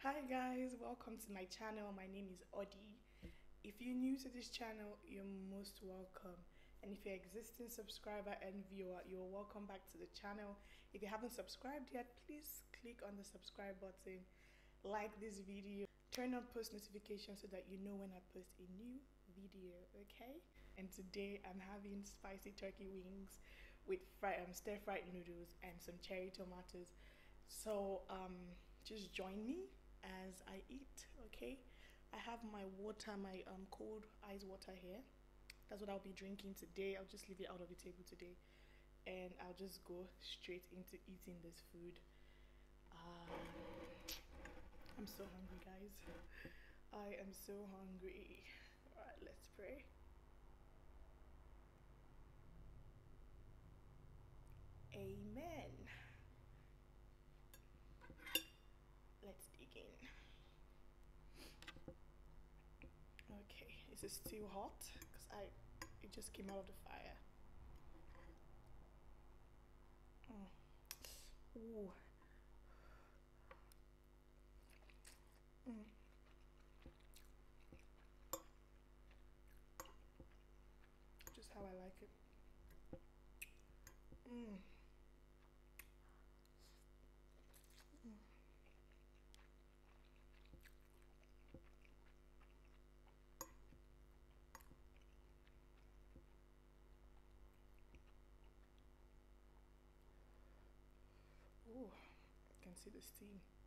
Hi guys, welcome to my channel. My name is Odi. If you're new to this channel, you're most welcome. And if you're an existing subscriber and viewer, you're welcome back to the channel. If you haven't subscribed yet, please click on the subscribe button, like this video, turn on post notifications so that you know when I post a new video, okay? And today I'm having spicy turkey wings with stir-fried noodles and some cherry tomatoes. So just join me as I eat, okay? I have my water, my cold ice water here. That's what I'll be drinking today. I'll just leave it out of the table today, and I'll just go straight into eating this food. um, I'm so hungry, guys. I am so hungry. All right, let's pray. Amen. Let's begin. Okay, is it still hot? Because it just came out of the fire. Ooh. Just how I like it. Ooh, I can see the steam.